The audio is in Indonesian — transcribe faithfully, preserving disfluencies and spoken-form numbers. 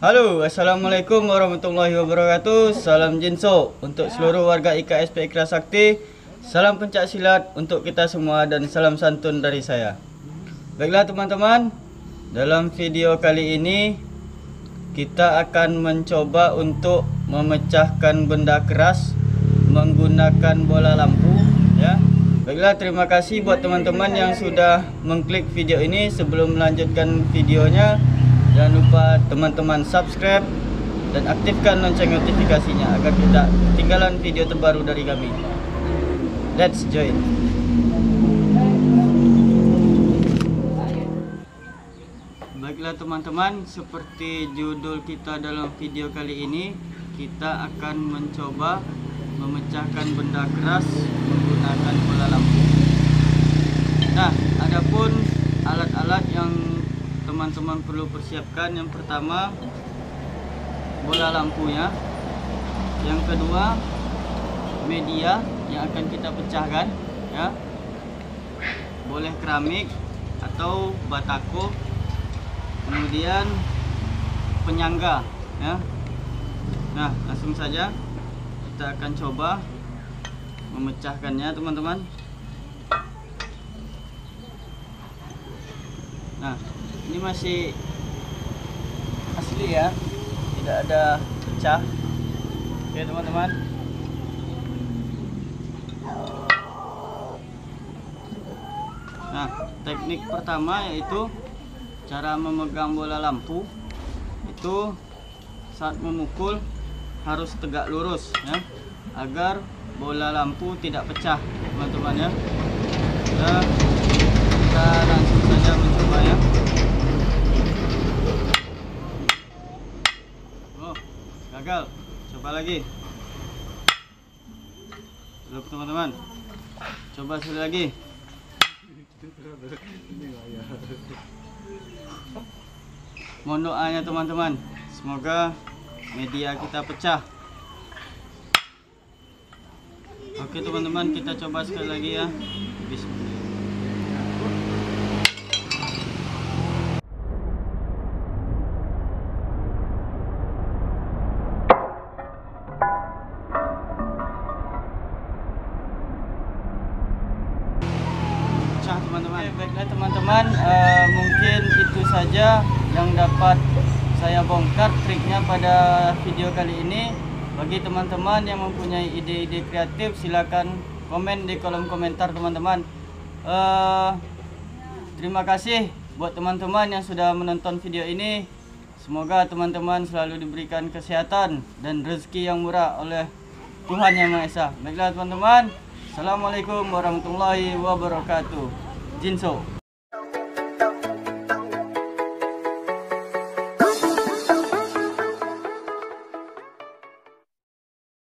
Halo, assalamualaikum warahmatullahi wabarakatuh. Salam Jinso untuk seluruh warga I K S P Ikhlas Sakti. Salam pencak silat untuk kita semua dan salam santun dari saya. Baiklah teman-teman, dalam video kali ini kita akan mencoba untuk memecahkan benda keras menggunakan bola lampu, ya. Baiklah, terima kasih buat teman-teman yang sudah mengklik video ini. Sebelum melanjutkan videonya, jangan lupa teman-teman subscribe dan aktifkan lonceng notifikasinya agar tidak ketinggalan video terbaru dari kami. Let's join. Baiklah teman-teman, seperti judul kita dalam video kali ini, kita akan mencoba memecahkan benda keras menggunakan bola lampu. Nah, adapun alat-alat yang teman-teman perlu persiapkan, yang pertama bola lampunya, yang kedua media yang akan kita pecahkan, ya, boleh keramik atau batako, kemudian penyangga, ya. Nah, langsung saja kita akan coba memecahkannya teman-teman. Nah, ini masih asli ya, tidak ada pecah. Oke teman-teman. Nah, teknik pertama yaitu cara memegang bola lampu. Itu saat memukul harus tegak lurus, ya, agar bola lampu tidak pecah teman-teman, ya. Nah, kita langsung saja mencoba, ya. Oh, gagal. Coba lagi. Belum teman-teman. Coba sekali lagi. Mohon doanya teman-teman, semoga media kita pecah. Oke teman-teman, kita coba sekali lagi, ya. Bismillah. Teman-teman, baiklah teman-teman, uh, mungkin itu saja yang dapat saya bongkar triknya pada video kali ini. Bagi teman-teman yang mempunyai ide-ide kreatif, silakan komen di kolom komentar teman-teman. Uh, terima kasih buat teman-teman yang sudah menonton video ini. Semoga teman-teman selalu diberikan kesehatan dan rezeki yang murah oleh Tuhan Yang Maha Esa. Baiklah teman-teman, assalamualaikum warahmatullahi wabarakatuh. Jinso.